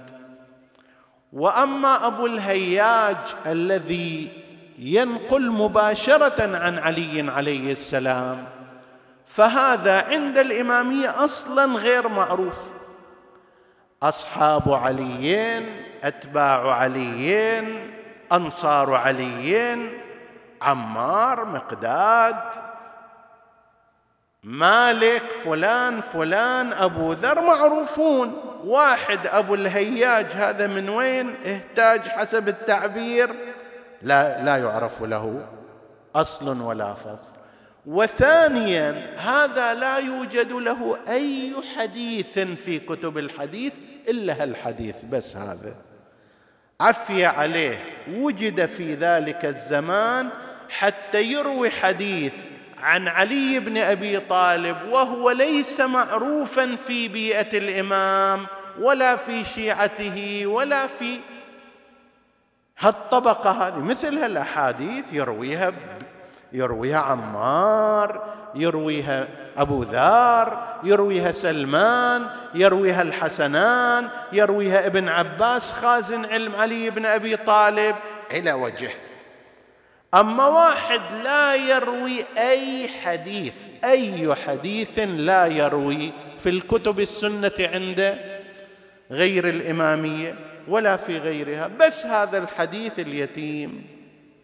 وأما أبو الهياج الذي ينقل مباشرة عن علي عليه السلام، فهذا عند الإمامية أصلا غير معروف. أصحاب علي، أتباع علي، أنصار علي، عمار، مقداد، مالك فلان فلان أبو ذر معروفون. واحد أبو الهياج هذا من وين احتاج حسب التعبير لا يعرف له أصل ولا فصل. وثانيا هذا لا يوجد له أي حديث في كتب الحديث إلا هالحديث بس، هذا عفي عليه وجد في ذلك الزمان حتى يروي حديث عن علي بن أبي طالب وهو ليس معروفا في بيئة الإمام ولا في شيعته ولا في هالطبقة هذه. مثل هالأحاديث يرويها عمار، يرويها أبو ذر، يرويها سلمان، يرويها الحسنان، يرويها ابن عباس خازن علم علي بن أبي طالب إلى وجه. أما واحد لا يروي أي حديث، أي حديث لا يروي في الكتب السنة عند غير الإمامية ولا في غيرها، بس هذا الحديث اليتيم.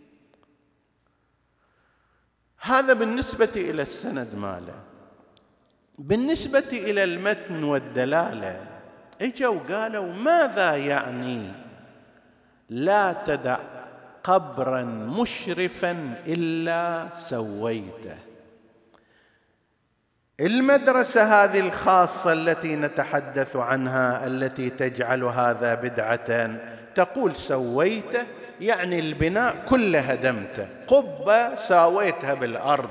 هذا بالنسبة إلى السند ماله. بالنسبة إلى المتن والدلالة اجوا قالوا ماذا يعني لا تدع قبرا مشرفا إلا سويته؟ المدرسة هذه الخاصة التي نتحدث عنها التي تجعل هذا بدعة تقول سويته يعني البناء كله هدمته، قبة ساويتها بالأرض،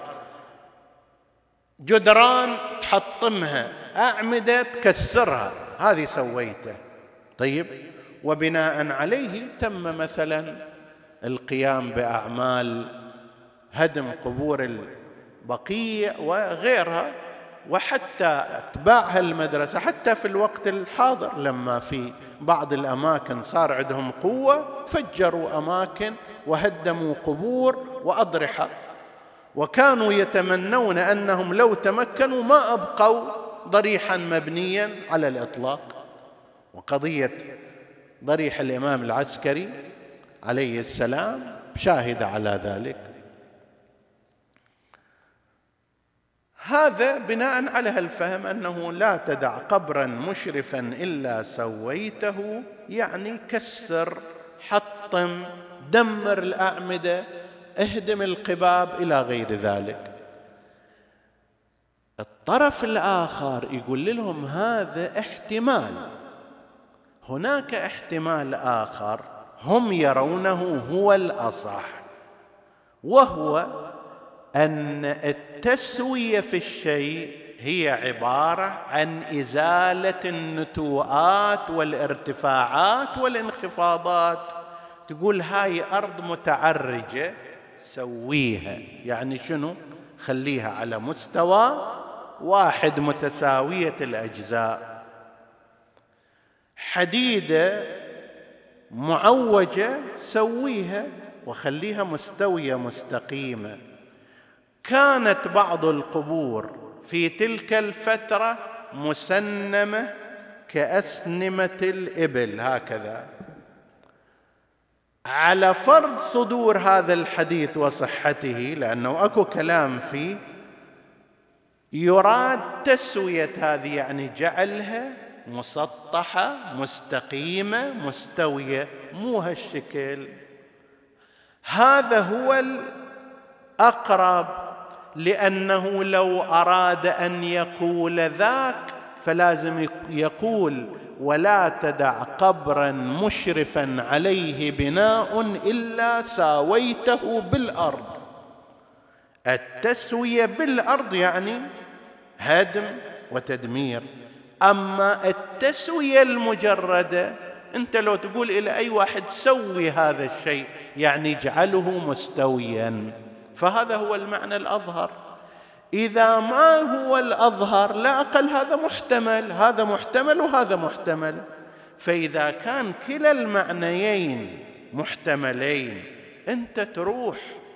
جدران تحطمها، أعمدة تكسرها، هذه سويته. طيب، وبناء عليه تم مثلا القيام بأعمال هدم قبور البقيع وغيرها. وحتى أتباع المدرسة حتى في الوقت الحاضر لما في بعض الأماكن صار عندهم قوة فجروا أماكن وهدموا قبور وأضرحة، وكانوا يتمنون أنهم لو تمكنوا ما أبقوا ضريحا مبنيا على الإطلاق. وقضية ضريح الإمام العسكري عليه السلام شاهد على ذلك. هذا بناء على الفهم أنه لا تدع قبرا مشرفا إلا سويته، يعني كسر، حطم، دمر الأعمدة، اهدم القباب إلى غير ذلك. الطرف الآخر يقول لهم هذا احتمال، هناك احتمال آخر هم يرونه هو الأصح، وهو أن التسوية في الشيء هي عبارة عن إزالة النتوءات والارتفاعات والانخفاضات. تقول هاي أرض متعرجة سويها، يعني شنو؟ خليها على مستوى واحد متساوية الأجزاء. حديدة معوجة سويها وخليها مستوية مستقيمة. كانت بعض القبور في تلك الفترة مسنمة كأسنمة الإبل هكذا. على فرض صدور هذا الحديث وصحته، لأنه أكو كلام فيه، يراد تسوية هذه يعني جعلها مسطحة مستقيمة مستوية، مو هالشكل. هذا هو الأقرب، لأنه لو أراد أن يقول ذاك فلازم يقول ولا تدع قبرا مشرفا عليه بناء إلا ساويته بالأرض. التسوية بالأرض يعني هدم وتدمير. أما التسوية المجردة، أنت لو تقول إلى أي واحد سوي هذا الشيء يعني اجعله مستويا، فهذا هو المعنى الأظهر. إذا ما هو الأظهر لا أقل هذا محتمل، هذا محتمل وهذا محتمل. فإذا كان كلا المعنيين محتملين، أنت تروح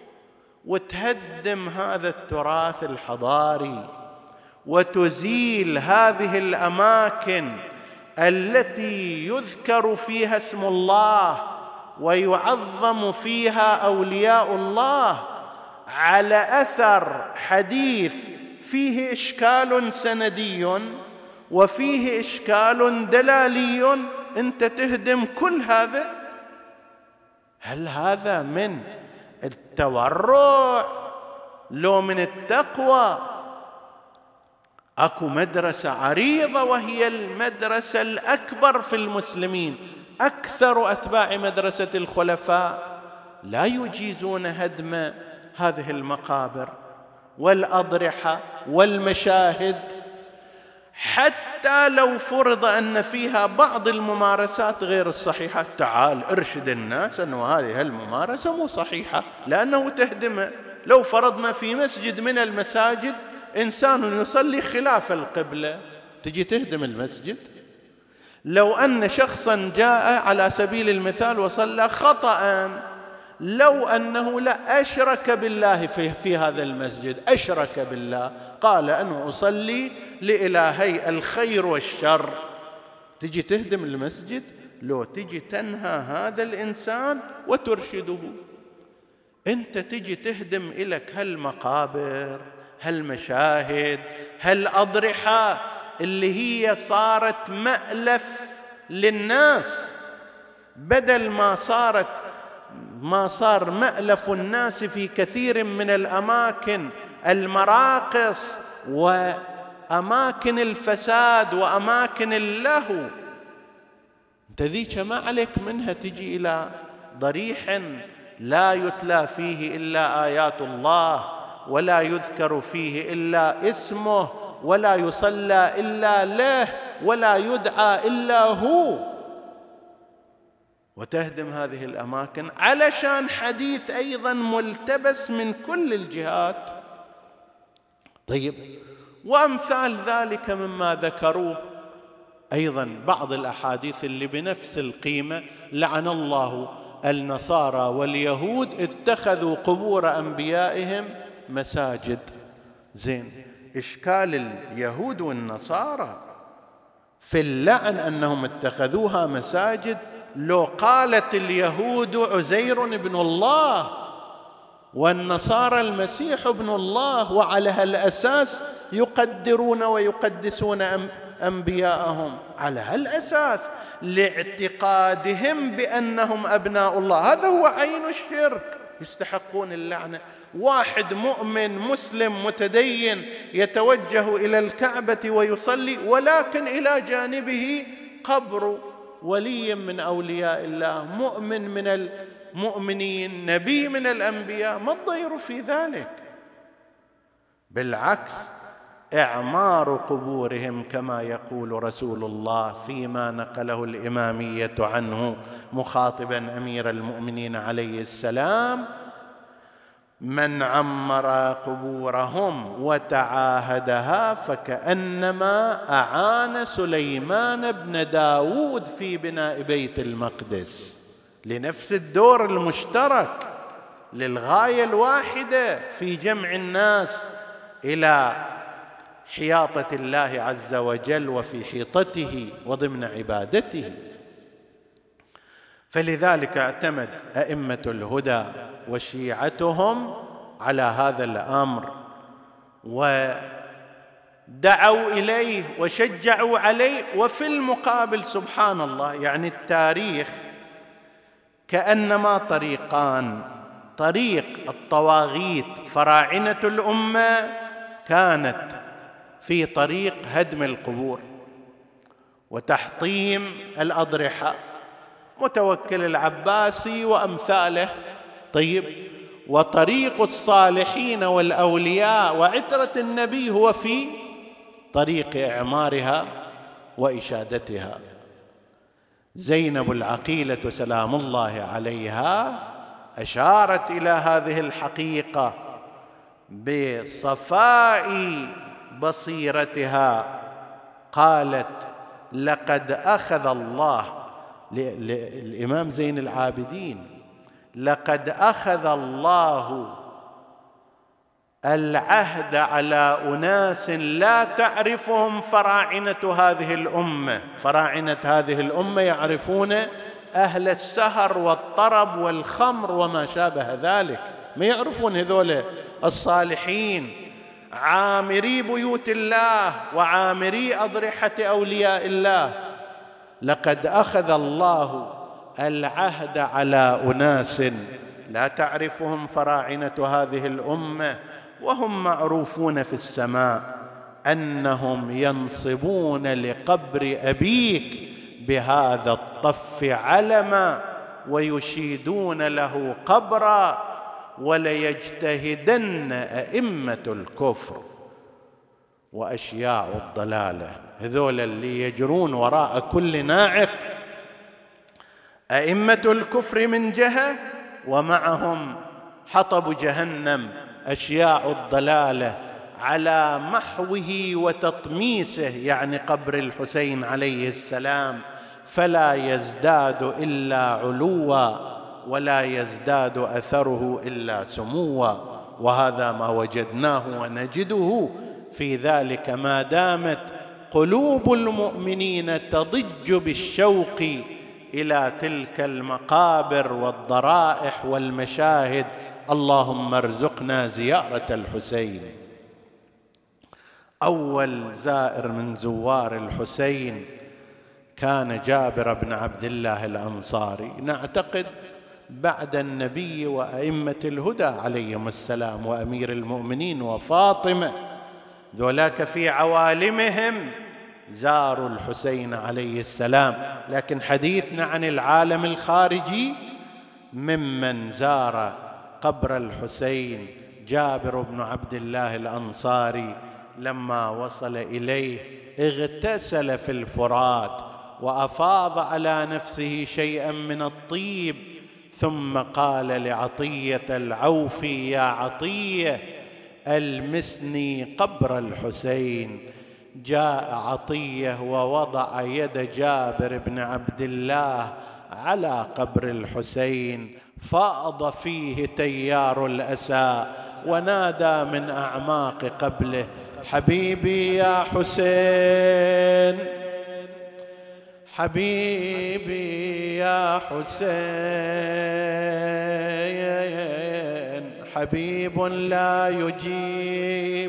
وتهدم هذا التراث الحضاري وتزيل هذه الأماكن التي يذكر فيها اسم الله ويعظم فيها أولياء الله على أثر حديث فيه إشكال سندي وفيه إشكال دلالي، أنت تهدم كل هذا. هل هذا من التورع لو من التقوى؟ أكو مدرسة عريضة وهي المدرسة الأكبر في المسلمين، أكثر أتباع مدرسة الخلفاء لا يجيزون هدم هذه المقابر والأضرحة والمشاهد، حتى لو فرض أن فيها بعض الممارسات غير الصحيحة. تعال ارشد الناس أنه هذه الممارسة مو صحيحة لأنه تهدمها. لو فرضنا في مسجد من المساجد إنسان يصلي خلاف القبلة، تجي تهدم المسجد؟ لو أن شخصا جاء على سبيل المثال وصلى خطأ، لو أنه لا أشرك بالله في هذا المسجد، أشرك بالله، قال أنا أصلي لإلهي الخير والشر، تجي تهدم المسجد؟ لو تجي تنهى هذا الإنسان وترشده. أنت تجي تهدم إلك هالمقابر، هالمشاهد، هالأضرحة اللي هي صارت مألف للناس، بدل ما صار مألف الناس في كثير من الأماكن، المراقص وأماكن الفساد وأماكن اللهو. أنت ذيك ما عليك منها تجي إلى ضريح لا يتلى فيه إلا آيات الله، ولا يذكر فيه إلا اسمه، ولا يصلى إلا له، ولا يدعى إلا هو، وتهدم هذه الأماكن علشان حديث أيضا ملتبس من كل الجهات. طيب، وأمثال ذلك مما ذكروه أيضا بعض الأحاديث اللي بنفس القيمة: لعن الله النصارى واليهود اتخذوا قبور أنبيائهم مساجد. زين، إشكال اليهود والنصارى في اللعن أنهم اتخذوها مساجد. لو قالت اليهود عزير ابن الله والنصارى المسيح ابن الله، وعلى هالأساس يقدرون ويقدسون أنبياءهم، على هالأساس لاعتقادهم بأنهم أبناء الله، هذا هو عين الشرك، يستحقون اللعنة. واحد مؤمن مسلم متدين يتوجه إلى الكعبة ويصلي، ولكن إلى جانبه قبر ولي من أولياء الله، مؤمن من المؤمنين، نبي من الأنبياء، ما الضير في ذلك؟ بالعكس، إعمار قبورهم كما يقول رسول الله فيما نقله الإمامية عنه مخاطبا أمير المؤمنين عليه السلام: من عمر قبورهم وتعاهدها فكأنما أعان سليمان بن داود في بناء بيت المقدس، لنفس الدور المشترك، للغاية الواحدة في جمع الناس إلى حياطة الله عز وجل وفي حيطته وضمن عبادته. فلذلك اعتمد أئمة الهدى وشيعتهم على هذا الأمر، ودعوا إليه وشجعوا عليه. وفي المقابل سبحان الله، يعني التاريخ كأنما طريقان: طريق الطواغيت فراعنة الأمة كانت في طريق هدم القبور وتحطيم الأضرحة، متوكل العباسي وأمثاله. طيب، وطريق الصالحين والأولياء وعترة النبي هو في طريق إعمارها وإشادتها. زينب العقيلة سلام الله عليها أشارت إلى هذه الحقيقة بصفاء بصيرتها، قالت: لقد أخذ الله، الإمام زين العابدين، لقد أخذ الله العهد على أناس لا تعرفهم فراعنة هذه الأمة. فراعنة هذه الأمة يعرفون أهل السهر والطرب والخمر وما شابه ذلك، ما يعرفون هذول الصالحين. عامري بيوت الله وعامري أضرحة أولياء الله. لقد أخذ الله العهد على أناس لا تعرفهم فراعنة هذه الأمة وهم معروفون في السماء أنهم ينصبون لقبر أبيك بهذا الطف علما ويشيدون له قبرا، وليجتهدن أئمة الكفر وأشياع الضلالة، هذول اللي يجرون وراء كل ناعق، أئمة الكفر من جهة ومعهم حطب جهنم أشياع الضلالة، على محوه وتطميسه يعني قبر الحسين عليه السلام، فلا يزداد إلا علوا ولا يزداد أثره إلا سموا. وهذا ما وجدناه ونجده في ذلك ما دامت قلوب المؤمنين تضج بالشوق إلى تلك المقابر والضرائح والمشاهد. اللهم ارزقنا زيارة الحسين. أول زائر من زوار الحسين كان جابر بن عبد الله الأنصاري، نعتقد بعد النبي وأئمة الهدى عليهم السلام وأمير المؤمنين وفاطمة، ذولاك في عوالمهم زاروا الحسين عليه السلام. لكن حديثنا عن العالم الخارجي ممن زار قبر الحسين جابر بن عبد الله الأنصاري، لما وصل إليه اغتسل في الفرات وأفاض على نفسه شيئا من الطيب، ثم قال لعطية العوفي: يا عطية ألمسني قبر الحسين. جاء عطية ووضع يد جابر بن عبد الله على قبر الحسين، فاض فيه تيار الأسى ونادى من أعماق قبره: حبيبي يا حسين، حبيبي يا حسين، حبيب لا يجيب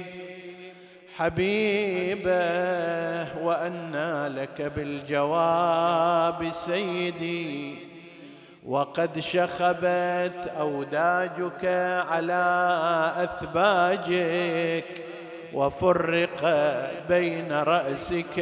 حبيبه، وأنى لك بالجواب سيدي، وقد شخبت أوداجك على أثباجك، وفرق بين رأسك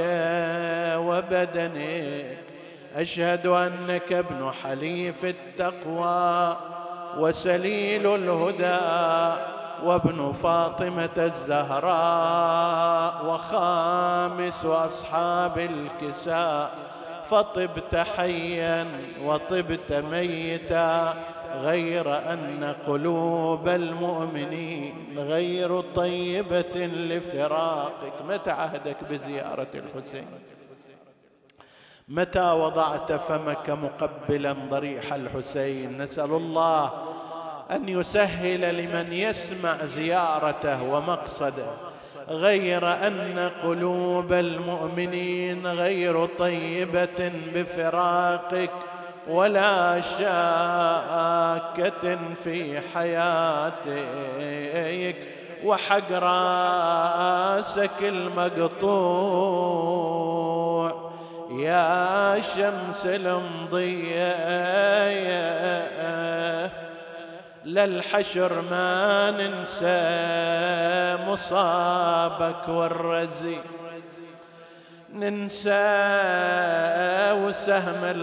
وبدنك. أشهد أنك ابن حليف التقوى وسليل الهدى وابن فاطمة الزهراء وخامس أصحاب الكساء، فطبت حيا وطبت ميتا، غير أن قلوب المؤمنين غير طيبة لفراقك. متى عهدك بزيارة الحسين؟ متى وضعت فمك مقبلا ضريح الحسين؟ نسأل الله أن يسهل لمن يسمع زيارته ومقصده، غير أن قلوب المؤمنين غير طيبة بفراقك، ولا شاكة في حياتك، وحق راسك المقطوع يا شمس المضية، للحشر ما ننسى مصابك والرزي، ننسى وسهم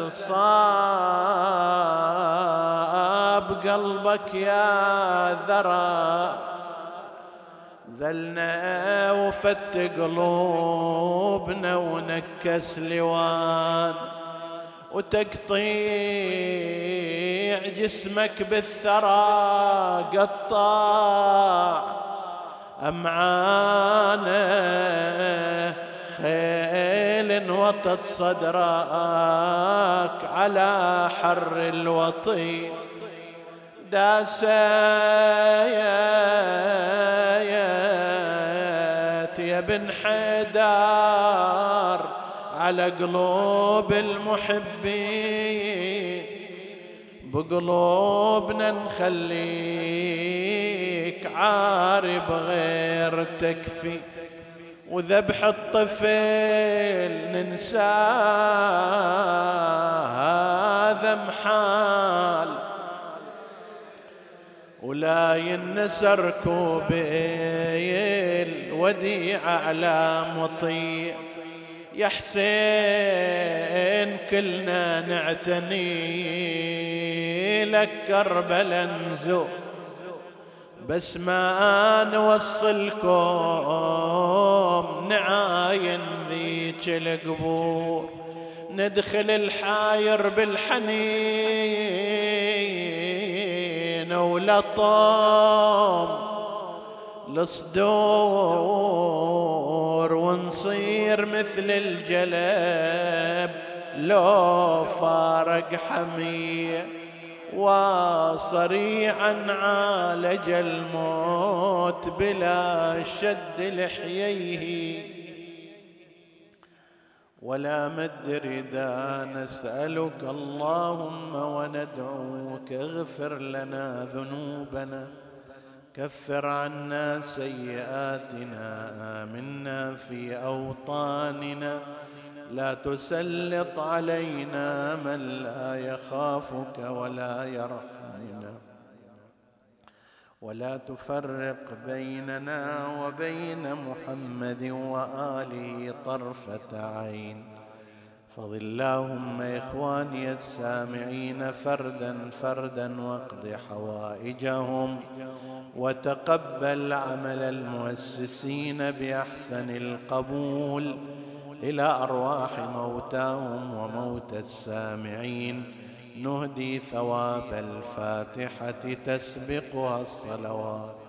الصاب قلبك يا ذرى، ذلنا وفت قلوبنا ونكس لوان، وتقطيع جسمك بالثرى قطاع أمعانا، خيل وطت صدرك على حر الوطي، داسيت يا بن حيدر على قلوب المحبين، بقلوبنا نخليك عاري بغير تكفي، وذبح الطفل ننساه هذا محال، ولا ينسى ركوبي الوديعة على مطيع. يا حسين كلنا نعتني لك كربلا نزور، بس ما نوصلكم نعاين ذيك القبور. ندخل الحاير بالحنين ولطام الصدور، ونصير مثل الجلب لو فارق حمية، وصريعا عالج الموت بلا شد لحييه. ولا مد ردا نسألك اللهم وندعوك اغفر لنا ذنوبنا، كفر عنا سيئاتنا، آمنا في أوطاننا، لا تسلط علينا من لا يخافك ولا يرحمنا، ولا تفرق بيننا وبين محمد وآله طرفة عين. فضل اللهم إخواني السامعين فردا فردا واقض حوائجهم، وتقبل عمل المؤسسين بأحسن القبول إلى أرواح موتاهم وموتى السامعين. نهدي ثواب الفاتحة تسبقها الصلوات.